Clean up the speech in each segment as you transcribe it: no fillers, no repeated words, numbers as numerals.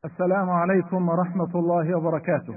السلام عليكم ورحمة الله وبركاته.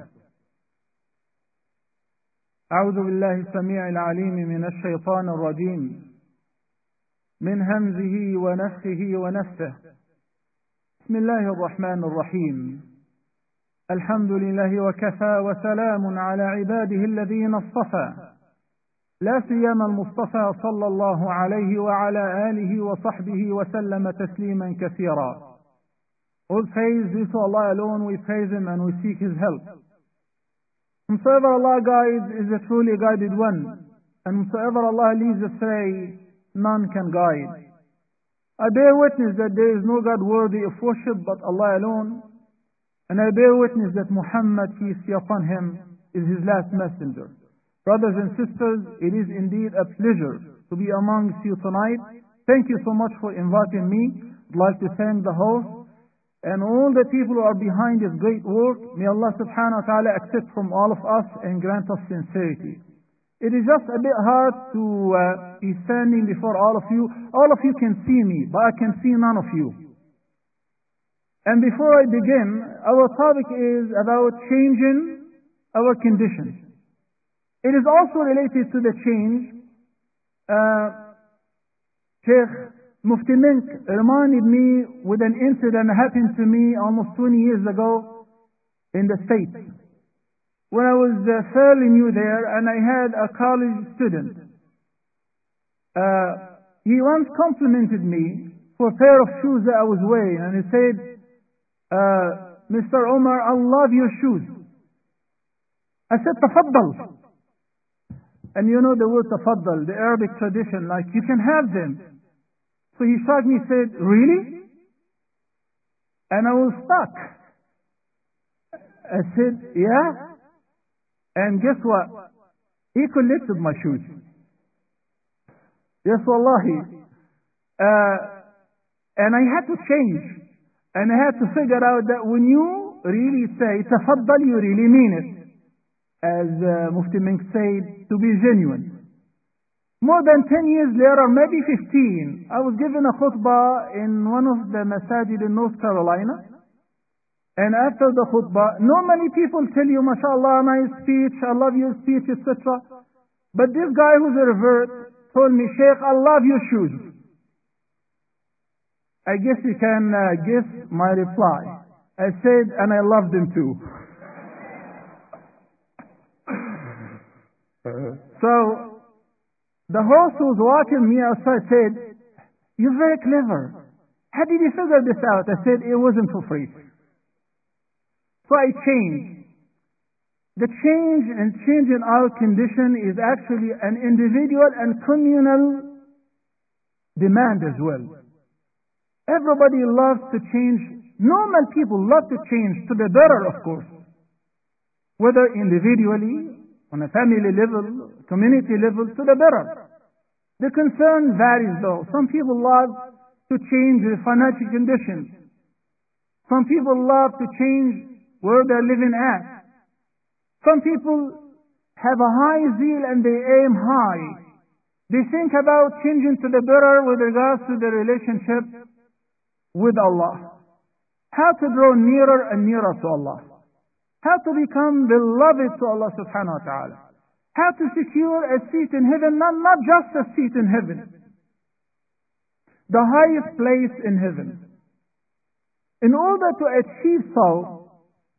أعوذ بالله السميع العليم من الشيطان الرجيم من همزه ونفخه ونفثه. بسم الله الرحمن الرحيم. الحمد لله وكفى وسلام على عباده الذين اصطفى، لا سيما المصطفى صلى الله عليه وعلى آله وصحبه وسلم تسليما كثيرا. All praise due to Allah alone, we praise Him and we seek His help. Whomsoever Allah guides is a truly guided one, and whomsoever Allah leads astray, none can guide. I bear witness that there is no God worthy of worship but Allah alone, and I bear witness that Muhammad, peace be upon him, is His last messenger. Brothers and sisters, it is indeed a pleasure to be amongst you tonight. Thank you so much for inviting me. I'd like to thank the host and all the people who are behind this great work. May Allah subhanahu wa ta'ala accept from all of us and grant us sincerity. It is just a bit hard to be standing before all of you. All of you can see me, but I can see none of you. And before I begin, our topic is about changing our conditions. It is also related to the change. Sheikh Mufti Mink reminded me with an incident that happened to me almost 20 years ago in the States. When I was fairly new there and I had a college student. He once complimented me for a pair of shoes that I was wearing, and he said, Mr. Omar, I love your shoes. I said, tafaddal. And you know the word tafaddal, the Arabic tradition, like you can have them. So he shocked me, said, really? And I was stuck. I said, yeah. And guess what? He collected my shoes. Yes, wallahi. And I had to change. And I had to figure out that when you really say, tafaddal, you really mean it. As Mufti Mink said, to be genuine. More than 10 years later, maybe 15, I was given a khutbah in one of the masajid in North Carolina. And after the khutbah, normally people tell you, mashallah, nice speech, I love your speech, etc. But this guy who's a revert told me, Sheikh, I love your shoes. I guess you can guess my reply. I said, and I love them too. So, the host who was walking me outside said, you're very clever. How did you figure this out? I said, it wasn't for free. So I changed. The change in our condition is actually an individual and communal demand as well. Everybody loves to change. Normal people love to change to the better, of course. Whether individually, on a family level, community level, to the better. The concern varies though. Some people love to change their financial conditions. Some people love to change where they're living at. Some people have a high zeal and they aim high. They think about changing to the better with regards to their relationship with Allah. How to draw nearer and nearer to Allah. How to become beloved to Allah subhanahu wa ta'ala. How to secure a seat in heaven, not just a seat in heaven. The highest place in heaven. In order to achieve so,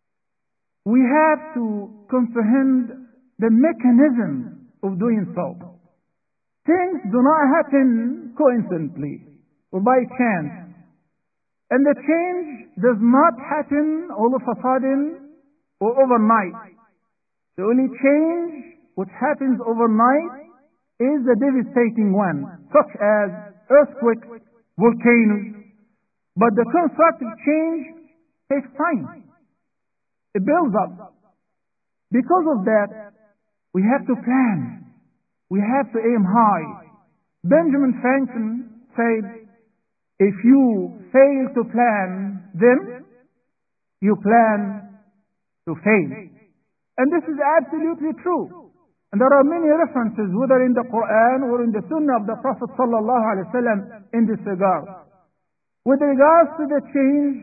we have to comprehend the mechanism of doing so. Things do not happen coincidentally or by chance. And the change does not happen all of a sudden or overnight. The only change which happens overnight is a devastating one, such as earthquakes, volcanoes. But the constructive change takes time. It builds up. Because of that, we have to plan. We have to aim high. Benjamin Franklin said, if you fail to plan, then you plan to fail. And this is absolutely true. And there are many references, whether in the Quran or in the Sunnah of the Prophet sallallahu alaihi wasallam, in this regard. With regards to the change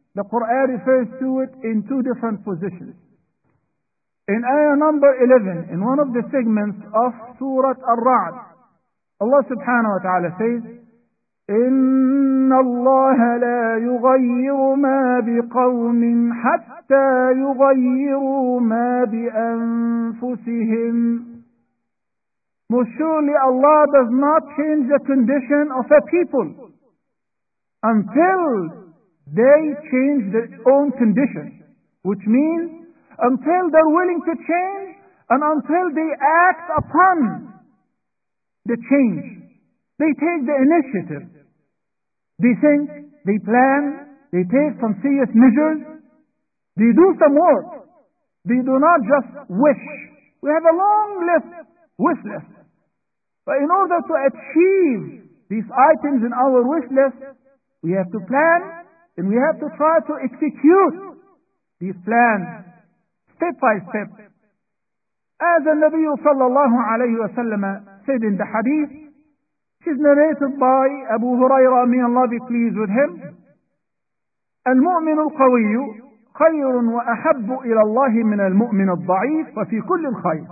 the Quran refers to it in two different positions. In ayah number 11, in one of the segments of Surah Al-Ra'd, Allah subhanahu wa ta'ala says, إِنَّ اللَّهَ لَا يُغَيِّرُ مَا بِقَوْمٍ حَتَّى يُغَيِّرُوا مَا بِأَنفُسِهِمْ. Most surely Allah does not change the condition of a people until they change their own condition, which means until they're willing to change and until they act upon the change. They take the initiative. They think, they plan, they take some serious measures, they do some work. They do not just wish. We have a long wish list. But in order to achieve these items in our wish list, we have to plan and we have to try to execute these plans step by step. As the Nabi sallallahu alayhi wa sallam said in the hadith, which is narrated by Abu Hurairah, may Allah be pleased with him, المؤمن القوي خير وأحب إلى الله من المؤمن الضعيف وفي كل الخير.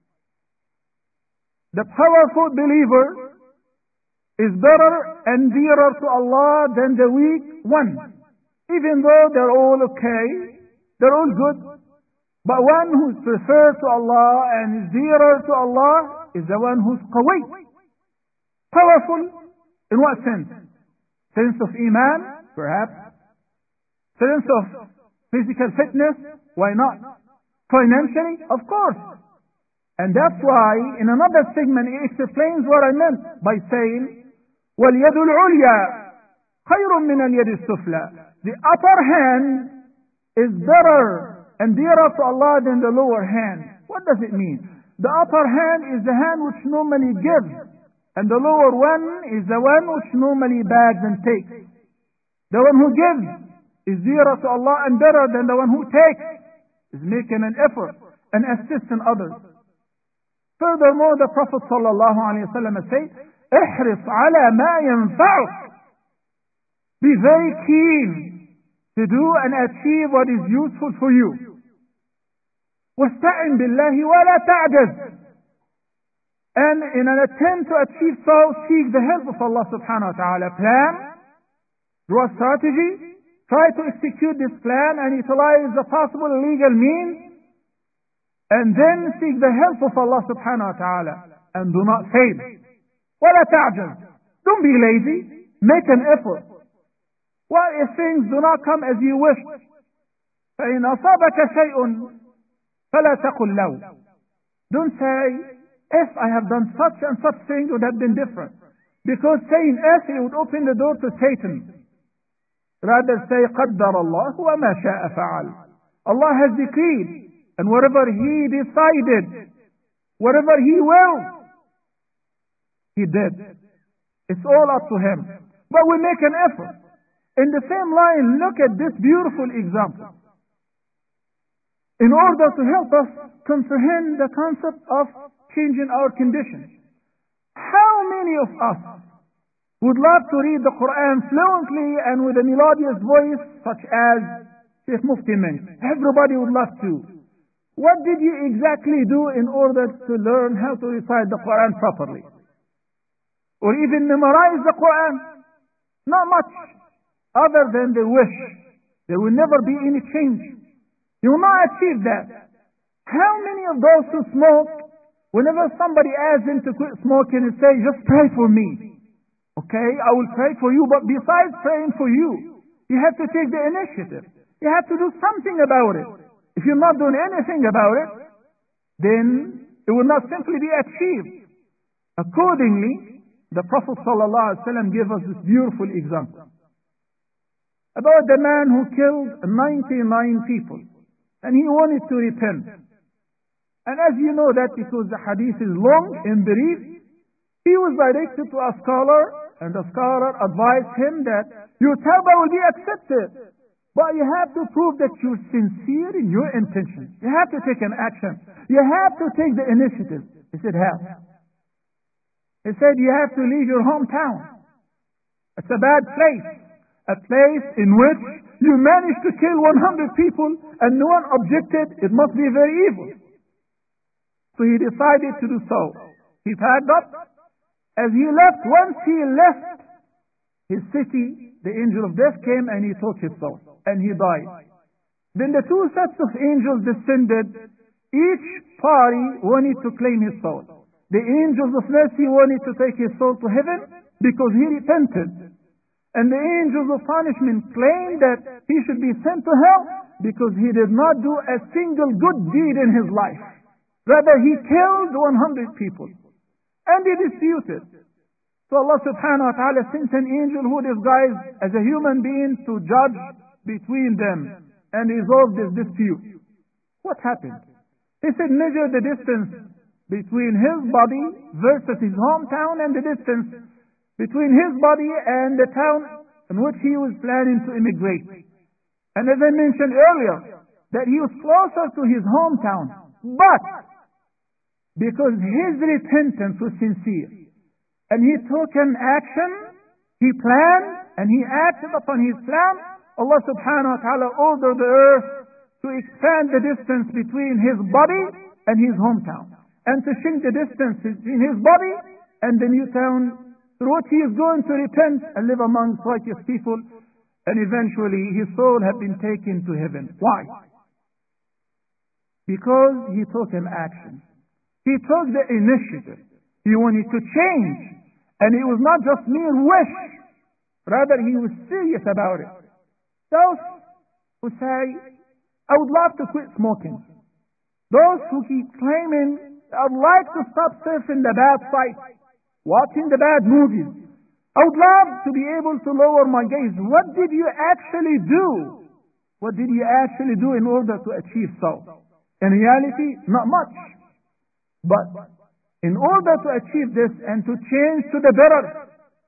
The powerful believer is better and dearer to Allah than the weak one. Even though they're all okay, they're all good, but one who's preferred to Allah and is dearer to Allah is the one who's qawi. Powerful in what sense? Sense of iman, perhaps. Sense of physical fitness, why not? Financially, of course. And that's why in another segment he explains what I meant by saying, وَالْيَدُ الْعُلْيَا خَيْرٌ مِنَ الْيَدِ السُّفْلَى. The upper hand is better and dearer to Allah than the lower hand. What does it mean? The upper hand is the hand which normally gives, and the lower one is the one which normally bags and takes. The one who gives is dearer to Allah and better than the one who takes, is making an effort and assisting others. Furthermore, the Prophet sallallahu alaihi wasallam said, احرص على ما ينفعك. Be very keen to do and achieve what is useful for you. واستعن بالله ولا تعجز. And in an attempt to achieve so, seek the help of Allah subhanahu wa ta'ala. Plan, draw strategy, try to execute this plan and utilize the possible legal means, and then seek the help of Allah subhanahu wa ta'ala. And do not fail. ولا تعجز. Don't be lazy. Make an effort. What if things do not come as you wish? فإن أصابك شيء فلا تقل لو. Don't say, if I have done such and such thing, it would have been different. Because saying if, it would open the door to Satan. Rather say, قدر الله وما شاء فعل. Allah has decreed, and whatever He decided, whatever He willed, He did. It's all up to Him. But we make an effort. In the same line, look at this beautiful example. In order to help us comprehend the concept of changing our condition. How many of us would love to read the Quran fluently and with a melodious voice such as Sheikh Mufti mentioned? Everybody would love to. What did you exactly do in order to learn how to recite the Quran properly? Or even memorize the Quran? Not much, other than the wish. There will never be any change. You will not achieve that. How many of those who smoke, whenever somebody asks them to quit smoking and say, just pray for me. Okay, I will pray for you, but besides praying for you, you have to take the initiative. You have to do something about it. If you're not doing anything about it, then it will not simply be achieved. Accordingly, the Prophet ﷺ gave us this beautiful example about the man who killed 99 people, and he wanted to repent. And as you know that because the hadith is long and brief, he was directed to a scholar, and the scholar advised him that your tawbah will be accepted, but you have to prove that you're sincere in your intention. You have to take an action. You have to take the initiative. He said, how? He said, you have to leave your hometown. It's a bad place. A place in which You managed to kill 100 people and no one objected. It must be very evil. So he decided to do so. He packed up. As he left, once he left his city, the angel of death came and he took his soul. And he died. Then the two sets of angels descended. Each party wanted to claim his soul. The angels of mercy wanted to take his soul to heaven because he repented. And the angels of punishment claimed that he should be sent to hell because he did not do a single good deed in his life. Rather, he killed 100 people. And they disputed. So Allah subhanahu wa ta'ala sent an angel who disguised as a human being to judge between them and resolve this dispute. What happened? He said, measure the distance between his body versus his hometown and the distance between his body and the town in which he was planning to immigrate. And as I mentioned earlier, that he was closer to his hometown. But because his repentance was sincere, and he took an action, he planned, and he acted upon his plan, Allah subhanahu wa ta'ala ordered the earth to expand the distance between his body and his hometown, and to shrink the distance between his body and the new town through which he is going to repent and live among righteous people, and eventually his soul had been taken to heaven. Why? Because he took an action. He took the initiative. He wanted to change. And it was not just mere wish. Rather, he was serious about it. Those who say, I would love to quit smoking. Those who keep claiming, I'd like to stop surfing the bad sites, watching the bad movies. I would love to be able to lower my gaze. What did you actually do? What did you actually do in order to achieve so? In reality, not much. But in order to achieve this and to change to the better,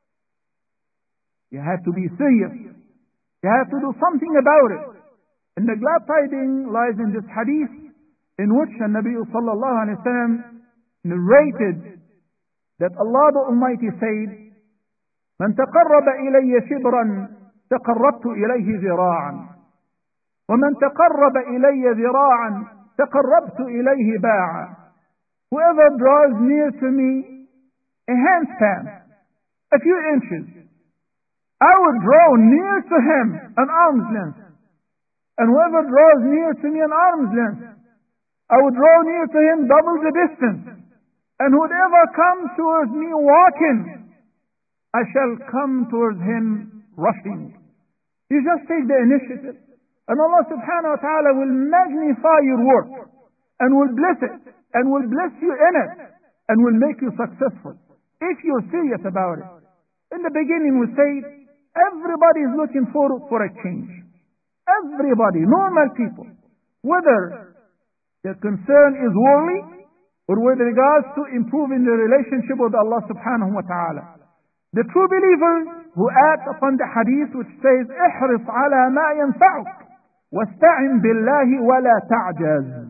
you have to be serious. You have to do something about it. And the glad tidings lies in this hadith in which the Nabi sallallahu alayhi wa sallam narrated that Allah the Almighty said, من تقرب إلي شبرا تقربت إليه ذراعا ومن تقرب إلي ذراعا تقربت إليه باعا. Whoever draws near to me a handspan, a few inches, I will draw near to him an arm's length. And whoever draws near to me an arm's length, I will draw near to him double the distance. And whoever comes towards me walking, I shall come towards him rushing. You just take the initiative, and Allah subhanahu wa ta'ala will magnify your work, and will bless it, and will bless you in it, and will make you successful, if you're serious about it. In the beginning we say, everybody is looking forward for a change. Everybody, normal people, whether their concern is worldly, or with regards to improving the relationship with Allah subhanahu wa ta'ala. The true believers who act upon the hadith which says, احرص على ما ينفعك واستعن بالله ولا تعجز.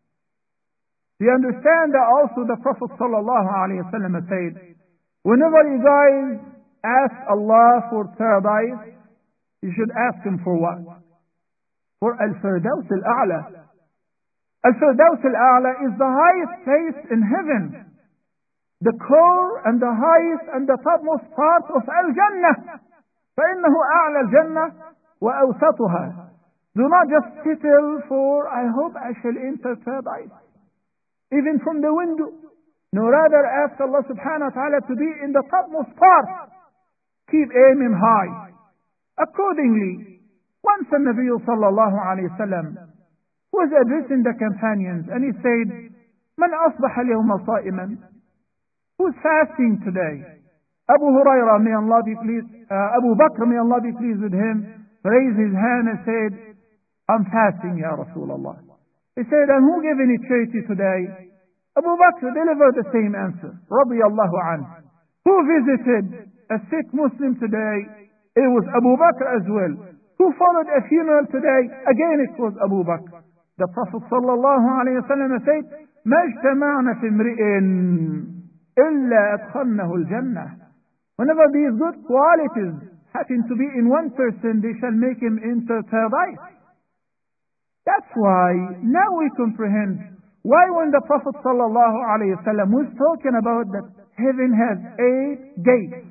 They understand that also the Prophet sallallahu alayhi wa sallam said, whenever you guys ask Allah for paradise, you should ask Him for what? For Al-Firdaus Al-A'la. Al-Firdaus Al-A'la is the highest place in heaven, the core and the highest and the topmost part of Al-Jannah. فإنه أعلى الجنة وأوسطها. Do not just settle for, I hope I shall enter paradise, even from the window. No, rather ask Allah subhanahu wa ta'ala to be in the topmost part. Keep aiming high. Accordingly, once the Nabi sallallahu alayhi wa sallam was addressing the companions, and he said, من أصبح اليوم صائما? Who's fasting today? Abu Hurairah, may Allah be pleased, Abu Bakr, may Allah be pleased with him, raised his hand and said, I'm fasting, Ya Rasulullah. He said, and who gave any charity today? Abu Bakr delivered the same answer, radiyallahu anhu. Who visited a sick Muslim today? It was Abu Bakr as well. Who followed a funeral today? Again it was Abu Bakr. The Prophet sallallahu alayhi wa sallam said, ما اجتمعنا في امرئ إلا أدخلنه الجنة. Whenever these good qualities happen to be in one person, they shall make him enter paradise. That's why now we comprehend why when the Prophet sallallahu alaihi wasallam was talking about that heaven has 8 gates,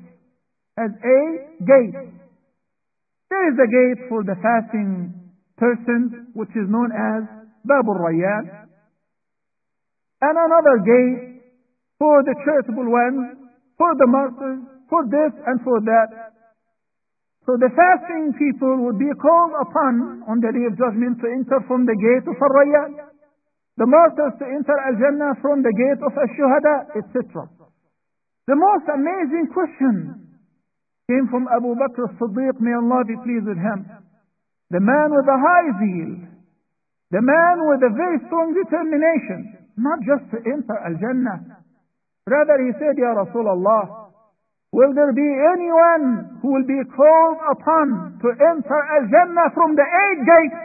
there is a gate for the fasting persons, which is known as Babul Rayyan, and another gate for the charitable ones, for the martyrs, for this and for that. So the fasting people would be called upon on the day of judgment to enter from the gate of Ar-Rayyan, the martyrs to enter Al-Jannah from the gate of Ash-Shuhada, etc. The most amazing question came from Abu Bakr as-Siddiq, may Allah be pleased with him, the man with a high zeal, the man with a very strong determination, not just to enter Al-Jannah. Rather he said, Ya Rasulullah, will there be anyone who will be called upon to enter Al-Jannah from the 8 gates?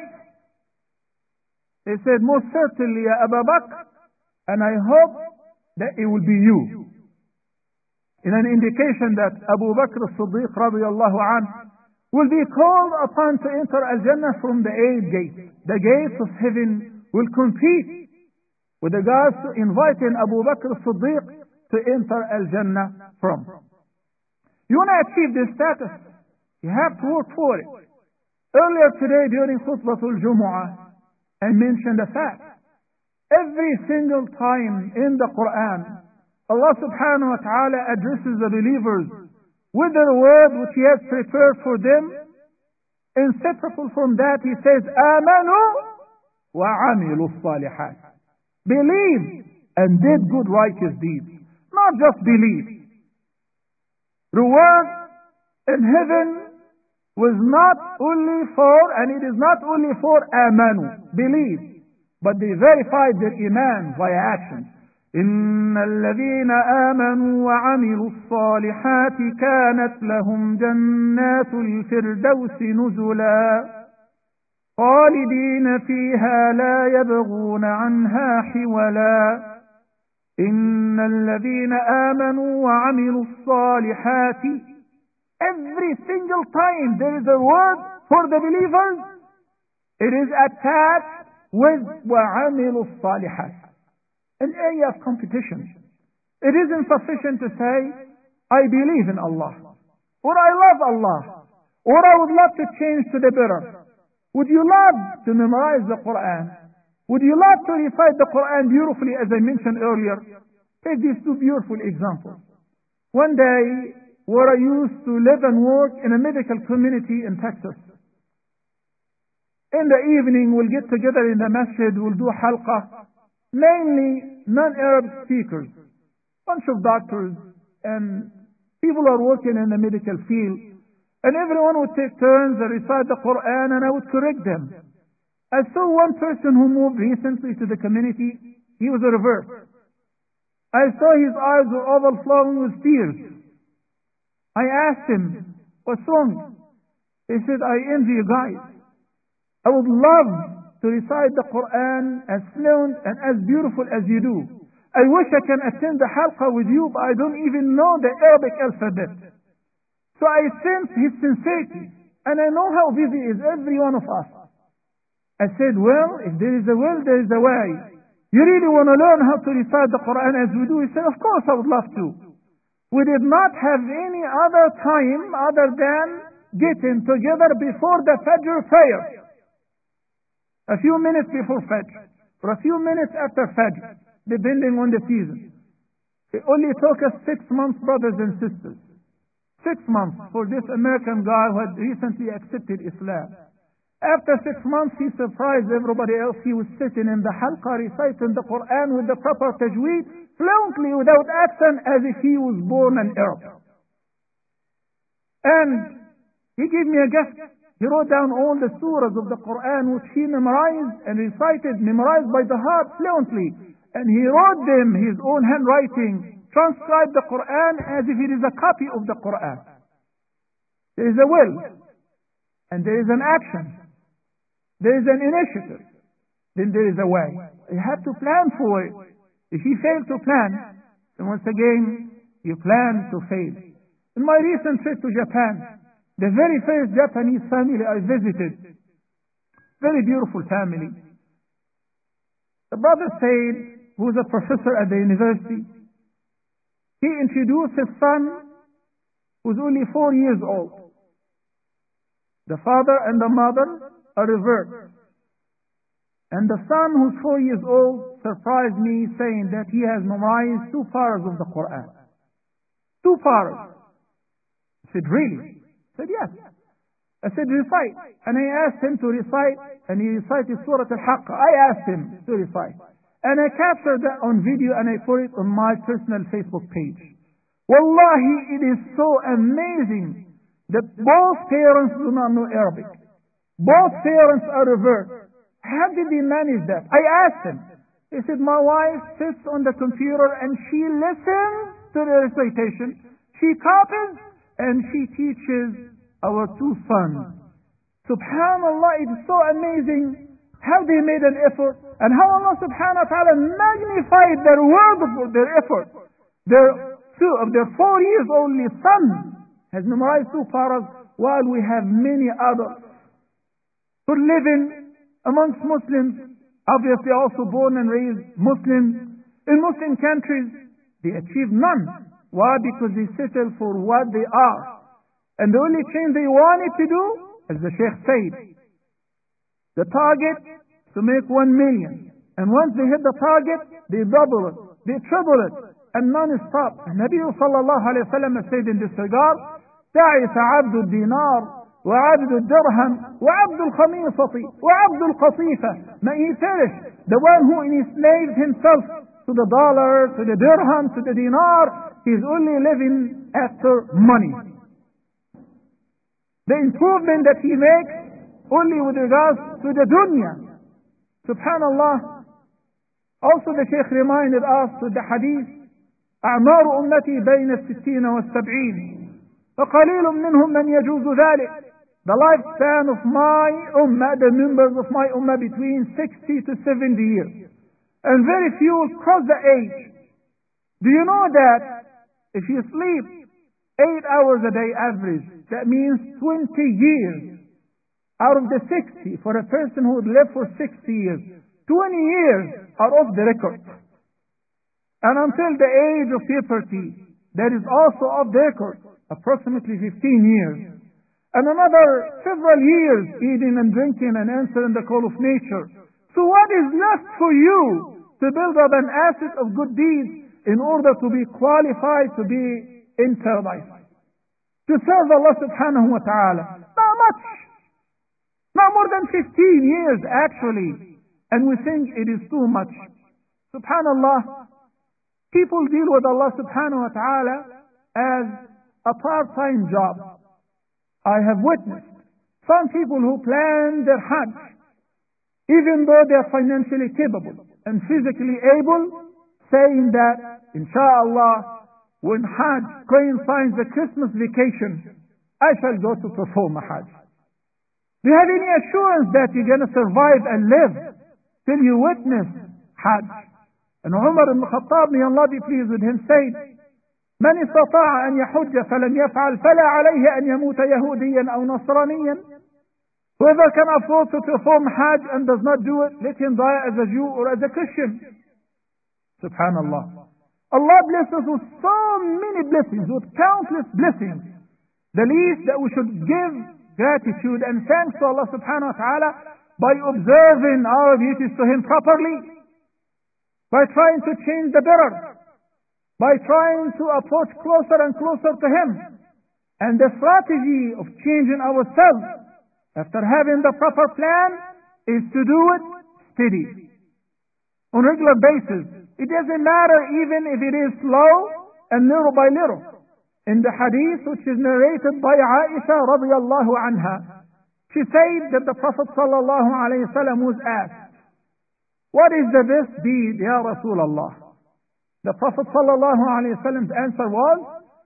He said, most certainly, Ya Abu Bakr, and I hope that it will be you. In an indication that Abu Bakr as-Siddiq radiyallahu anhu will be called upon to enter Al-Jannah from the 8 gates. The gates of heaven will compete with regards to inviting Abu Bakr as-Siddiq to enter Al-Jannah from. You want to achieve this status, you have to work for it. Earlier today during Khutbatul Jumu'ah, I mentioned a fact. Every single time in the Quran, Allah subhanahu wa ta'ala addresses the believers with the reward which He has prepared for them. Inseparable from that, He says, آمَنُوا وَعَمِلُوا الصَّالِحَاتِ. Believe and did good righteous deeds. Not just believe. Reward in heaven was not only for, and it is not only for amanu, believe, but they verified their iman via actions. إن الذين آمنوا وعملوا الصالحات كانت لهم جنات الفردوس نزلا خالدين فيها لا يبغون عنها حولا إن الذين آمنوا وعملوا الصالحات. Every single time there is a word for the believers, it is attached with وعملوا الصالحات, an area of competition. It isn't sufficient to say, I believe in Allah, or I love Allah, or I would love to change to the better. Would you love to memorize the Quran? Would you love to recite the Quran beautifully, as I mentioned earlier? Take these 2 beautiful examples. One day, where I used to live and work in a medical community in Texas. In the evening, we'll get together in the masjid, we'll do halqa, mainly non-Arab speakers, bunch of doctors and people who are working in the medical field, and everyone would take turns and recite the Quran, and I would correct them. I saw one person who moved recently to the community. He was a reverse. I saw his eyes were overflowing with tears. I asked him, what's wrong? He said, I envy you guys. I would love to recite the Quran as fluent and as beautiful as you do. I wish I can attend the halqa with you, but I don't even know the Arabic alphabet. So I sense his sincerity, and I know how busy is every one of us. I said, well, if there is a will, there is a way. You really want to learn how to recite the Quran as we do? He said, of course I would love to. We did not have any other time other than getting together before the Fajr prayer. A few minutes before Fajr, or a few minutes after Fajr, depending on the season. It only took us 6 months, brothers and sisters. 6 months for this American guy who had recently accepted Islam. After 6 months, he surprised everybody else. He was sitting in the halqa reciting the Quran with the proper tajweed, fluently, without accent, as if he was born an Arab. And he gave me a gift. He wrote down all the surahs of the Quran which he memorized and recited, memorized by the heart fluently. And he wrote them, his own handwriting, transcribed the Quran as if it is a copy of the Quran. There is a will, and there is an action. There is an initiative, then there is a way. You have to plan for it. If you fail to plan, then once again, you plan to fail. In my recent trip to Japan, The very first Japanese family I visited, very beautiful family. The brother said, who was a professor at the university, he introduced his son, who was only 4 years old. The father and the mother are reversed. And the son, who's 4 years old, surprised me saying that he has memorized 2 paras of the Quran. 2 paras. I said, really? He said, yes. I said, recite. And I asked him to recite, and he recited Surah Al-Haqqa. I asked him to recite. And I captured that on video and I put it on my personal Facebook page. Wallahi, it is so amazing that both parents do not know Arabic. Both parents are reversed. How did he manage that? I asked him. He said, my wife sits on the computer and she listens to the recitation. She copies and she teaches our 2 sons. Subhanallah, it is so amazing how they made an effort and how Allah subhanahu wa ta'ala magnified their word for their effort. Their 4 years only son has memorized 2 paras, while we have many others who live amongst Muslims, obviously also born and raised Muslims, in Muslim countries, they achieve none. Why? Because they settle for what they are. And the only thing they wanted to do, as the Sheikh said, the target to make 1 million. And once they hit the target, they double it, they triple it, and non-stop. Nabi sallallahu alayhi wa sallam said in this regard, تعس عبد الدينار وعبد الدرهم وعبد الخميصة وعبد القطيفة. May he perish, the one who enslaved himself to the dollar, to the dirham, to the dinar. He is only living after money. The improvement that he makes only with regards to the dunya. Subhanallah. Also the Shaykh reminded us with the hadith, أعمار أمتي بين 60 و70 فقليل منهم من يجوز ذلك. The lifespan of my ummah, the members of my ummah, between 60 to 70 years. And very few will cross the age. Do you know that if you sleep 8 hours a day average, that means 20 years out of the 60 for a person who would live for 60 years. 20 years are off the record. And until the age of puberty, that is also off the record, approximately 15 years. And another several years eating and drinking and answering the call of nature. So what is left for you to build up an asset of good deeds in order to be qualified to be in paradise? To serve Allah subhanahu wa ta'ala? Not much. Not more than 15 years actually. And we think it is too much. Subhanallah. People deal with Allah subhanahu wa ta'ala as a part-time job. I have witnessed some people who plan their Hajj, even though they are financially capable and physically able, saying that, inshallah, when Hajj coincides the Christmas vacation, I shall go to perform a Hajj. Do you have any assurance that you're going to survive and live till you witness Hajj? And Umar ibn Khattab, may Allah be pleased with him, said, من استطاع أن يحج فلم يفعل فلا عليه أن يموت يهوديا أو نصرانيا. Whoever can afford to perform Hajj and does not do it, let him die as a Jew or as a Christian. Subhanallah. Allah blesses us with so many blessings, with countless blessings. The least that we should give gratitude and thanks to Allah subhanahu wa ta'ala by observing our duties to Him properly, by trying to change the better, by trying to approach closer and closer to Him. And the strategy of changing ourselves after having the proper plan is to do it steady, on a regular basis. It doesn't matter even if it is slow and little by little. In the hadith which is narrated by Aisha radiallahu anha, she said that the Prophet sallallahu alayhi wa sallam was asked, what is the best deed, Ya Rasulullah? The Prophet sallallahu alayhi wa sallam's answer was,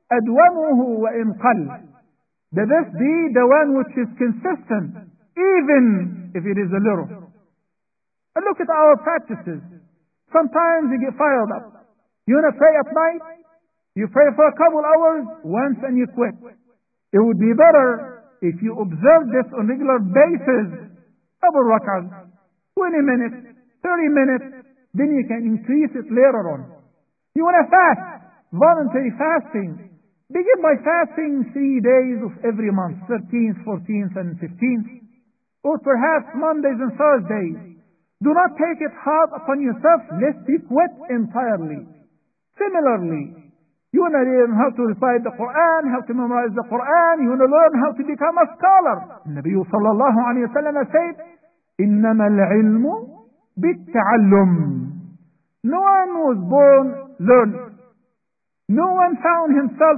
أدومه وإن قل. The best deed, the one which is consistent, even if it is a little. And look at our practices. Sometimes you get fired up. You want to pray at night? You pray for a couple hours once and you quit. It would be better if you observe this on regular basis, couple rak'ahs, 20 minutes, 30 minutes, then you can increase it later on. You want to fast, voluntary fasting. Begin by fasting 3 days of every month, 13th, 14th, and 15th, or perhaps Mondays and Thursdays. Do not take it hard upon yourself, lest you quit entirely. Similarly, you want to learn how to recite the Quran, how to memorize the Quran, you want to learn how to become a scholar. Nabi sallallahu alayhi wa sallam said, إِنَّمَا الْعِلْمُ بِالتَّعَلُّمِ. No one was born learned. No one found himself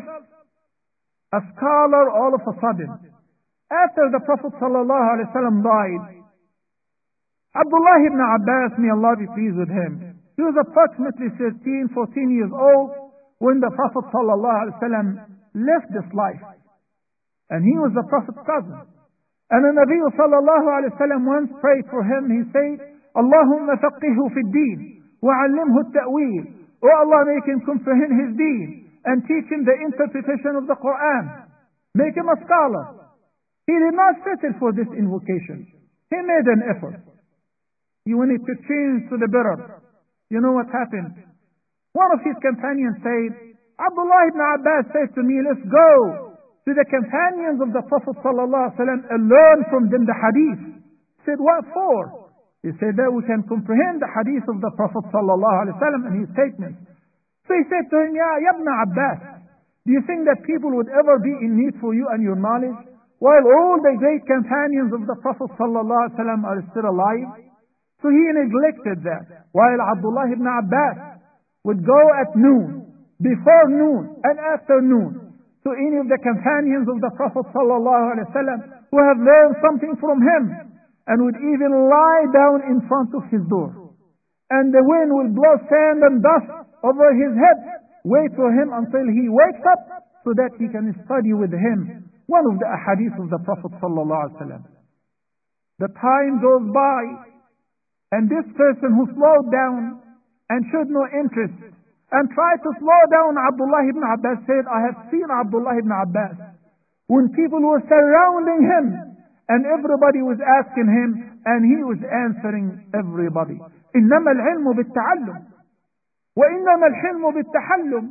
a scholar all of a sudden. After the Prophet sallallahu alayhi wa sallam died, Abdullah ibn Abbas, may Allah be pleased with him, he was approximately 13, 14 years old when the Prophet ﷺ left this life. And he was the Prophet's cousin. And the Nabi ﷺ once prayed for him. He said, Allahumma faqihhu fi d-din wa 'allimhu at-ta'wil. Oh Allah, make him comprehend his deen and teach him the interpretation of the Quran. Make him a scholar. He did not settle for this invocation. He made an effort. He wanted to change to the better. You know what happened? One of his companions said, Abdullah ibn Abbas said to me, let's go to the companions of the Prophet ﷺ and learn from them the hadith. He said, what for? He said that we can comprehend the hadith of the Prophet ﷺ and his statements. So he said to him, Ya ibn Abbas, do you think that people would ever be in need for you and your knowledge, while all the great companions of the Prophet ﷺ are still alive? So he neglected that, while Abdullah ibn Abbas would go at noon, before noon, and after noon to any of the companions of the Prophet ﷺ who have learned something from him, and would even lie down in front of his door. And the wind will blow sand and dust over his head. Wait for him until he wakes up so that he can study with him one of the ahadith of the Prophet ﷺ. The time goes by, and this person who slowed down and showed no interest and tried to slow down Abdullah ibn Abbas said, I have seen Abdullah ibn Abbas when people were surrounding him and everybody was asking him and he was answering everybody. إنما العلم بالتعلم وإنما الحلم بالتحلم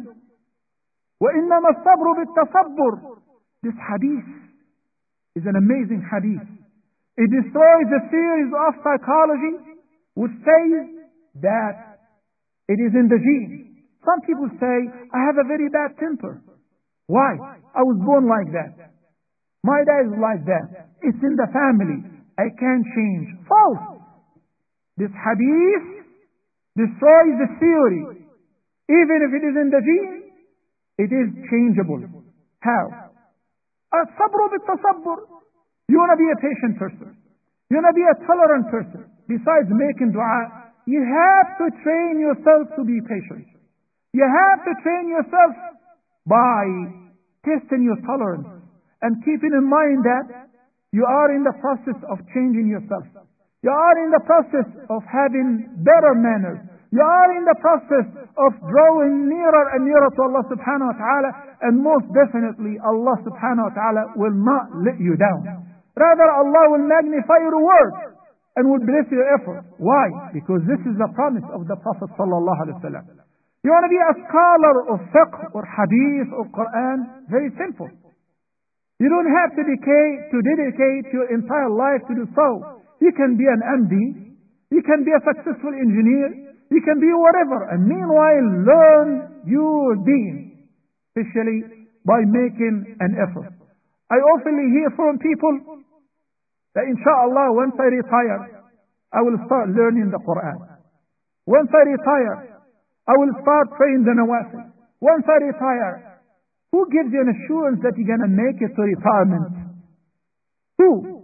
وإنما الصبر بالتصبر. This hadith is an amazing hadith. It destroys a series of psychology which says that it is in the gene. Some people say, I have a very bad temper. Why? I was born like that. My dad is like that. It's in the family. I can't change. False. This hadith destroys the theory. Even if it is in the gene, it is changeable. How? الصبر بالتصبر. You want to be a patient person. You want to be a tolerant person. Besides making dua, you have to train yourself to be patient. You have to train yourself by testing your tolerance and keeping in mind that you are in the process of changing yourself. You are in the process of having better manners. You are in the process of drawing nearer and nearer to Allah subhanahu wa ta'ala, and most definitely Allah subhanahu wa ta'ala will not let you down. Rather, Allah will magnify your work and will bless your effort. Why? Because this is the promise of the Prophet sallallahu alaihi wasallam. You want to be a scholar of fiqh or hadith or Quran? Very simple. You don't have to dedicate your entire life to do so. You can be an MD. You can be a successful engineer. You can be whatever. And meanwhile, learn your deen, especially by making an effort. I often hear from people that inshallah, once I retire, I will start learning the Quran. Once I retire, I will start praying the nawafil. Once I retire, who gives you an assurance that you're going to make it to retirement? Who?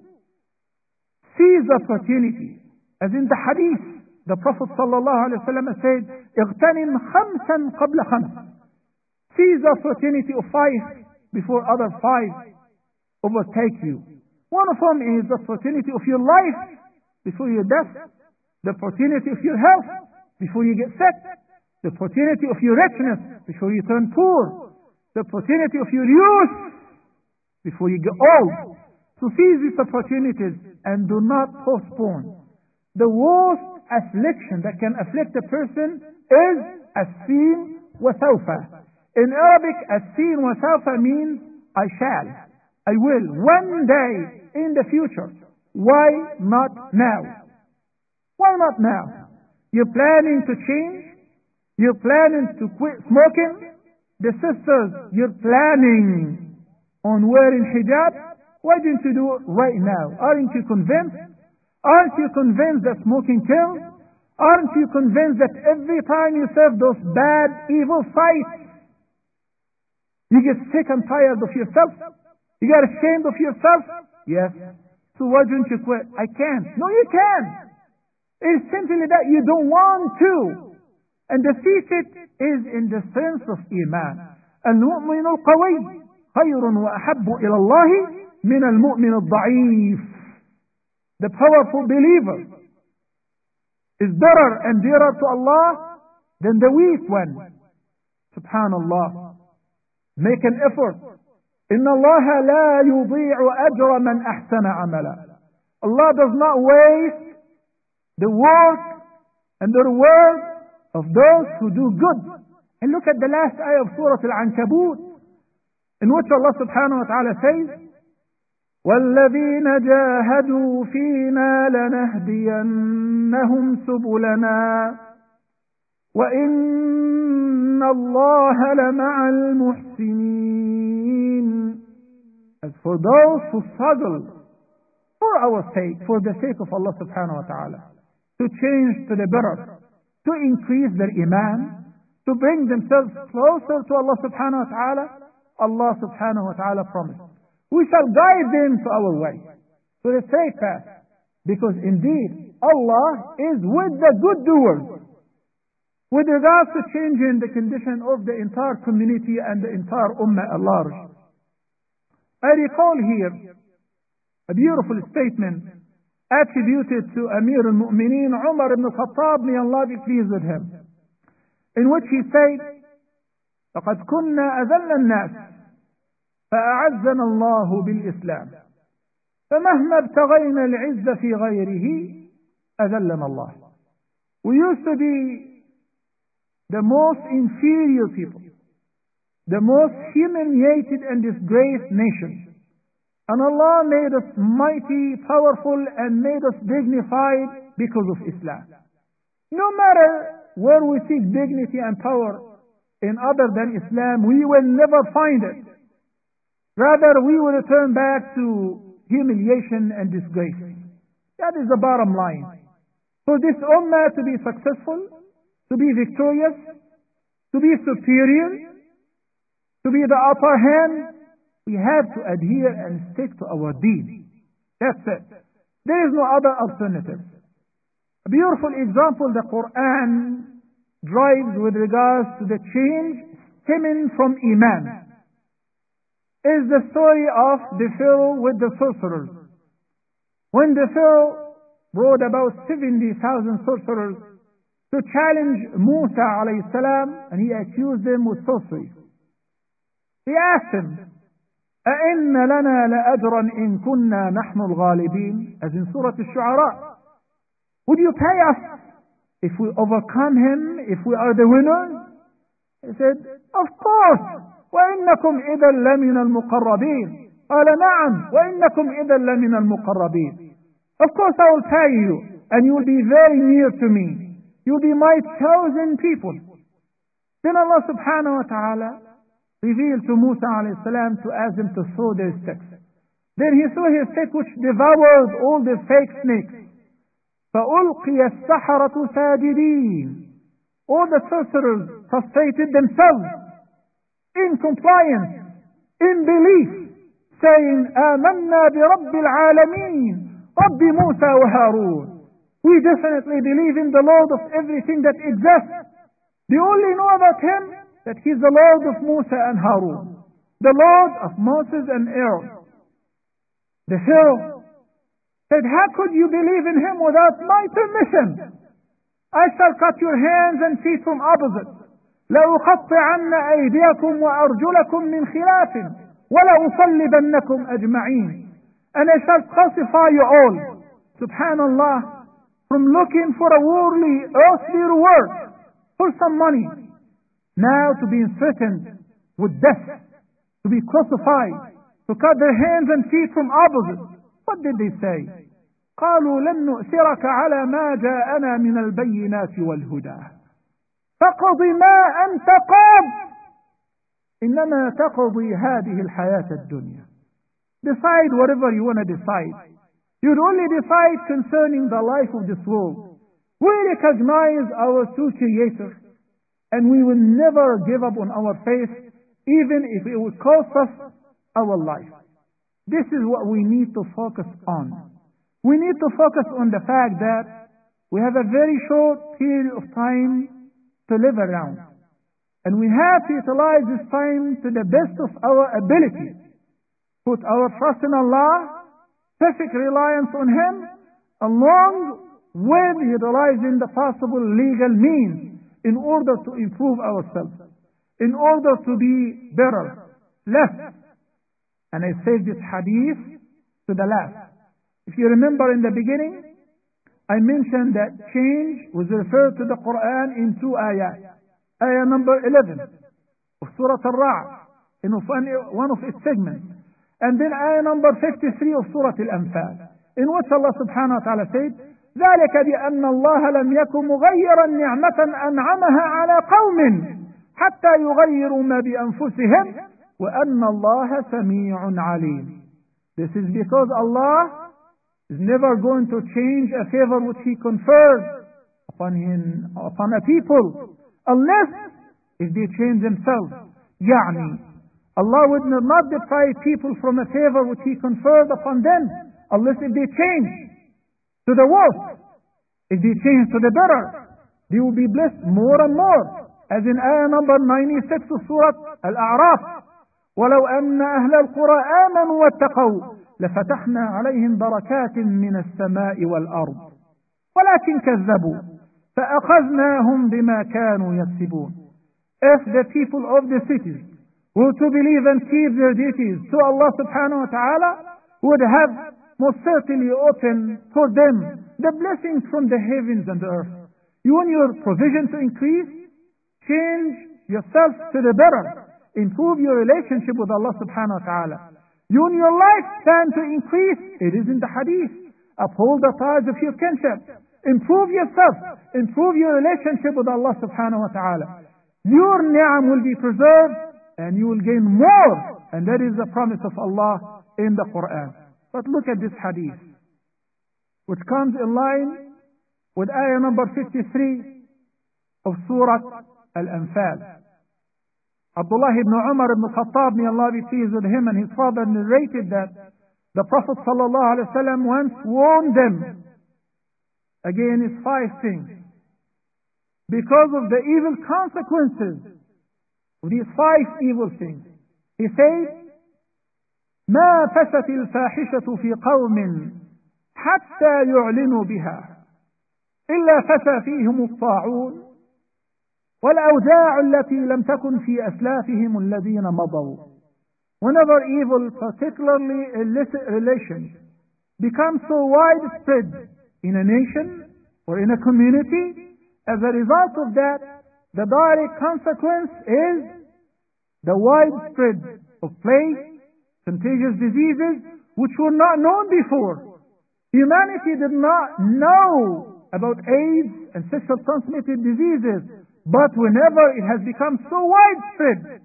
Seize the opportunity. As in the hadith, the Prophet sallallahu alaihi wasallam said, اغتنم خمسا قبل خمس. Seize the opportunity of 5 before other 5 overtake you. One of them is the opportunity of your life before your death, the opportunity of your health before you get sick, the opportunity of your richness before you turn poor, the opportunity of your youth before you get old, So seize these opportunities and do not postpone. The worst affliction that can afflict a person is as-sin wa sawfa. In Arabic, as-sin wa sawfa means I shall, I will, one day in the future. Why not now? Why not now? You're planning to change? You're planning to quit smoking? The sisters, you're planning on wearing hijab? Why didn't you do it right now? Aren't you convinced? Aren't you convinced that smoking kills? Aren't you convinced that every time you serve those bad, evil sights, you get sick and tired of yourself? You get ashamed of yourself? Yes. So why don't you quit? I can't. No, you can. It's simply that you don't want to. And the secret is in the sense of Iman. المؤمن القوي خير وأحب إلى الله من المؤمن الضعيف. The powerful believer is better and dearer to Allah than the weak one. Subhanallah. Make an effort. إن الله لا يضيع أجر من أحسن عملا. Allah does not waste the work and the reward of those who do good. And look at the last ayah of Surah Al-Ankabut, in which Allah subhanahu wa ta'ala says, وَالَّذِينَ جَاهَدُوا فِينَا لَنَهْدِيَنَّهُمْ سُبُلَنَا وَإِنَّ اللَّهَ لَمَعَ الْمُحْسِنِينَ. As for those who struggle for our sake, for the sake of Allah subhanahu wa ta'ala, to change to the better, to increase their iman, to bring themselves closer to Allah subhanahu wa ta'ala, Allah subhanahu wa ta'ala promised, we shall guide them to our way, to the straight path, because indeed Allah is with the good doers. With regards to changing the condition of the entire community and the entire ummah at large, I recall here a beautiful statement attributed to Amir al-Mu'mineen Umar ibn al-Khattab, may Allah be pleased with him, in which he said, لَقَدْ كُنَّا أَذَلَّ النَّاسِ فَأَعَزَّنَا اللَّهُ بِالْإِسْلَامِ فَمَهْمَا ابْتَغَيْنَا الْعِزَّ فِي غَيْرِهِ أَذَلَّنَا اللَّهُ. We used to be the most inferior people, the most humiliated and disgraced nation. And Allah made us mighty, powerful, and made us dignified because of Islam. No matter where we seek dignity and power in other than Islam, we will never find it. Rather, we will return back to humiliation and disgrace. That is the bottom line. For this ummah to be successful, to be victorious, to be superior, to be the upper hand, we have to adhere and stick to our deen. That's it. There is no other alternative. A beautiful example the Quran drives with regards to the change stemming from Iman is the story of the Pharaoh with the sorcerers. When the Pharaoh brought about 70,000 sorcerers to challenge Musa alayhi salam, and he accused them with sorcery, he asked him, أَإِنَّ لَنَا لَأَجْرًا إِن كُنَّا نَحْنُ الْغَالِبِينَ, as in Surah Al-Shu'ara. Would you pay us if we overcome him, if we are the winners? He said, of course. وَإِنَّكُمْ إِذًا لَمِنَ الْمُقَرَّبِينَ. قال نعم وإنكم إذا لمن المقربين. Of course I will pay you and you will be very near to me. You will be my chosen people. Then Allah subhanahu wa ta'ala revealed to Musa alayhi salam to ask them to throw their sticks. Then he threw his stick which devoured all the fake snakes. فَأُلْقِيَ السَّحَرَةُ سَاجِدِينَ. All the sorcerers prostrated themselves in compliance, in belief, saying, آمَنَّا بِرَبِّ الْعَالَمِينَ رَبِّ مُوسَى وَهَارُونَ. We definitely believe in the Lord of everything that exists. They only know about him that he is the Lord of Musa and Harun, the Lord of Moses and Aaron. The Pharaoh said, how could you believe in him without my permission? I shall cut your hands and feet from opposites. لأقطعن أيديكم وأرجلكم من خلاف ولأصلبنكم أجمعين. and I shall crucify you all. Subhanallah, from looking for a worldly, earthly reward for some money, now to being threatened with death, to be crucified, to cut their hands and feet from opposites. What did they say? قالوا لن نؤثرك على ما جاءنا من البينات والهدى فاقض ما أنت قاض إنما تقضي هذه الحياة الدنيا. Decide whatever you want to decide. You'd only decide concerning the life of this world. We recognize our true Creator, and we will never give up on our faith, even if it would cost us our life. This is what we need to focus on. We need to focus on the fact that we have a very short period of time to live around, and we have to utilize this time to the best of our ability. Put our trust in Allah, perfect reliance on Him, along with utilizing the possible legal means in order to improve ourselves, in order to be better, less. And I saved this hadith to the last. If you remember in the beginning, I mentioned that change was referred to the Quran in two ayat. Ayah number 11 of Surah Al-Ra'd, in one of its segments. And then ayah number 53 of Surah Al-Anfal, in which Allah subhanahu wa ta'ala said, ذلك بأن الله لم يكن مغيرا نعمة أنعمها على قوم حتى يغيروا ما بأنفسهم وأن الله سميع عليم. This is because Allah is never going to change a favor which He conferred upon a people unless if they change themselves. يعني Allah would not deprive people from a favor which He conferred upon them unless if they change to the worse. If they change to the better, they will be blessed more and more. As in ayah number 96 of Surah Al-A'raf, ولو أن أهل القرى آمنوا واتقوا لفتحنا عليهم بركات من السماء والأرض ولكن كذبوا فأخذناهم بما كانوا يكسبون. If the people of the cities were to believe and keep their duties to Allah subhanahu wa ta'ala, would have most certainly opened for them the blessings from the heavens and the earth. You want your provision to increase? Change yourself to the better. Improve your relationship with Allah subhanahu wa ta'ala. You want your lifespan to increase? It is in the hadith. Uphold the ties of your kinship. Improve yourself. Improve your relationship with Allah subhanahu wa ta'ala. Your ni'am will be preserved and you will gain more. And that is the promise of Allah in the Quran. But look at this hadith, which comes in line with ayah number 53 of Surah Al-Anfal. Abdullah ibn Umar ibn Khattab, may Allah be pleased with him, and his father narrated that the Prophet sallallahu alaihi wasallam once warned them against 5 things because of the evil consequences of these 5 evil things. He said, ما فشت الفاحشة في قوم حتى يعلنوا بها إلا فشى فيهم الطاعون والأوجاع التي لم تكن في أسلافهم الذين مضوا. Whenever evil, particularly illicit relations, become so widespread in a nation or in a community, as a result of that, the direct consequence is the widespread of plague, contagious diseases which were not known before. Humanity did not know about AIDS and sexual transmitted diseases, but whenever it has become so widespread,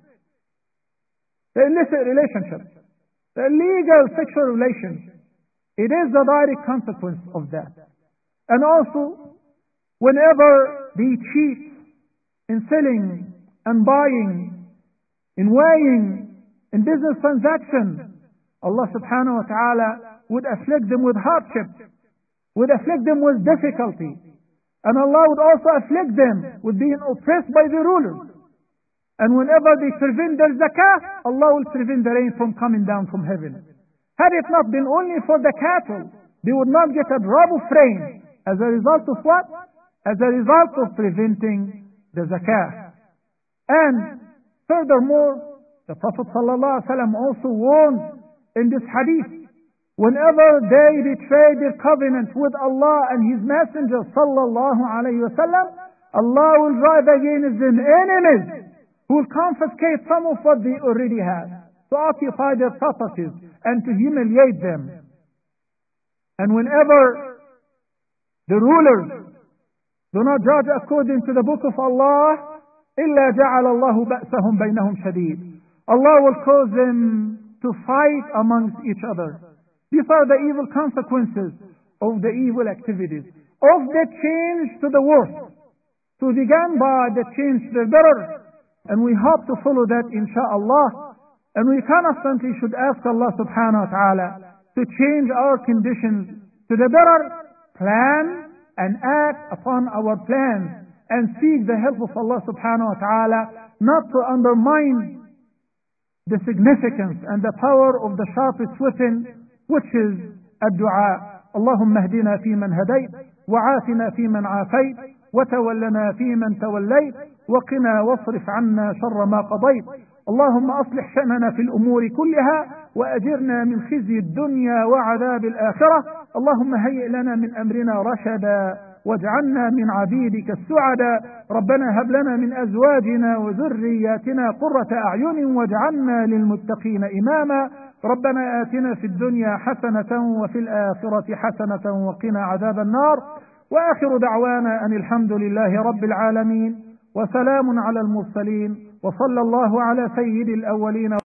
the illicit relationships, the illegal sexual relations, it is the direct consequence of that. And also, whenever they cheat in selling and buying, in weighing, in business transactions, Allah subhanahu wa ta'ala would afflict them with hardship, would afflict them with difficulty. And Allah would also afflict them with being oppressed by the rulers. And whenever they prevent their zakah, Allah will prevent the rain from coming down from heaven. Had it not been only for the cattle, they would not get a drop of rain. As a result of what? As a result of preventing the zakah. And furthermore, the Prophet ﷺ also warned in this hadith whenever they betray their covenant with Allah and His Messenger sallallahu alayhi wa sallam, Allah will drive against them enemies who will confiscate some of what they already have, to occupy their properties and to humiliate them. And whenever the rulers do not judge according to the book of Allah, إِلَّا جَعَلَ اللَّهُ بَأْسَهُمْ بَيْنَهُمْ شَدِيدٌ. Allah will cause them to fight amongst each other. These are the evil consequences of the evil activities, of the change to the worse, to begin by the change to the better. And we hope to follow that insha'Allah. And we constantly should ask Allah subhanahu wa ta'ala to change our conditions to the better, plan and act upon our plans, and seek the help of Allah subhanahu wa ta'ala, not to undermine the significance and the power of the sharpest weapon, which is الدعاء. اللهم اهدنا فيمن هديت، وعافنا فيمن عافيت، وتولنا فيمن توليت، وقنا واصرف عنا شر ما قضيت. اللهم أصلح شأننا في الأمور كلها، وأجرنا من خزي الدنيا وعذاب الآخرة. اللهم هيئ لنا من أمرنا رشدا، واجعلنا من عبيدك السعدا. ربنا هب لنا من أزواجنا وذرياتنا قرة أعين، واجعلنا للمتقين إماما. ربنا آتنا في الدنيا حسنة وفي الآخرة حسنة وقنا عذاب النار. وآخر دعوانا أن الحمد لله رب العالمين، وسلام على المرسلين، وصلى الله على سيد الأولين